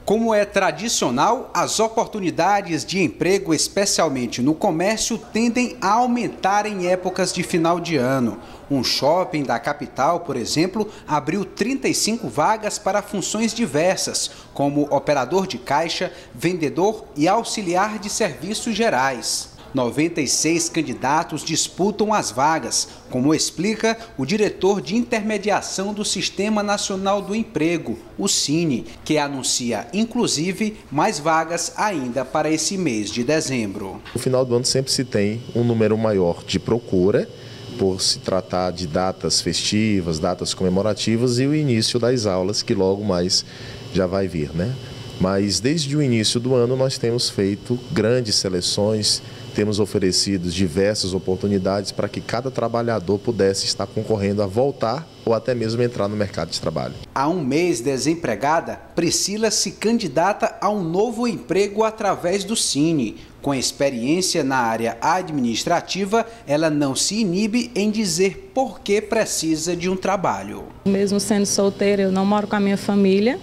Como é tradicional, as oportunidades de emprego, especialmente no comércio, tendem a aumentar em épocas de final de ano. Um shopping da capital, por exemplo, abriu 35 vagas para funções diversas, como operador de caixa, vendedor e auxiliar de serviços gerais. 96 candidatos disputam as vagas, como explica o diretor de intermediação do Sistema Nacional do Emprego, o SINE, que anuncia, inclusive, mais vagas ainda para esse mês de dezembro. No final do ano sempre se tem um número maior de procura, por se tratar de datas festivas, datas comemorativas e o início das aulas, que logo mais já vai vir, né? Mas desde o início do ano nós temos feito grandes seleções, temos oferecido diversas oportunidades para que cada trabalhador pudesse estar concorrendo a voltar ou até mesmo entrar no mercado de trabalho. Há um mês desempregada, Priscila se candidata a um novo emprego através do SINE. Com experiência na área administrativa, ela não se inibe em dizer por que precisa de um trabalho. Mesmo sendo solteira, eu não moro com a minha família,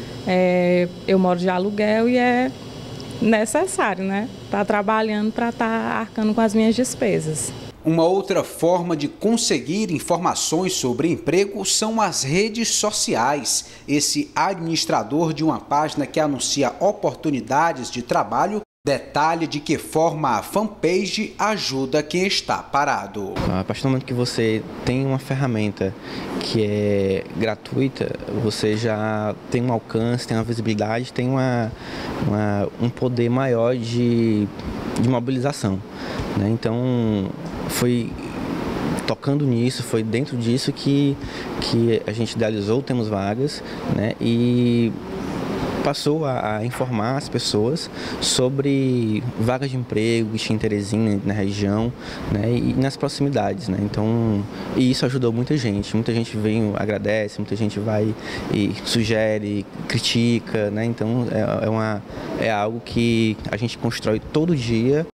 eu moro de aluguel e é necessário, né? Estar trabalhando para estar arcando com as minhas despesas. Uma outra forma de conseguir informações sobre emprego são as redes sociais. Esse administrador de uma página que anuncia oportunidades de trabalho detalha de que forma a fanpage ajuda quem está parado. A partir do momento que você tem uma ferramenta que é gratuita, você já tem um alcance, tem uma visibilidade, tem um poder maior de mobilização, né? Então, foi tocando nisso, foi dentro disso que a gente idealizou Temos Vagas, né? E passou a informar as pessoas sobre vagas de emprego que tinha em Teresina, na região, né, e nas proximidades, né? Então, e isso ajudou muita gente vem, agradece, muita gente vai e sugere, critica, né? Então é algo que a gente constrói todo dia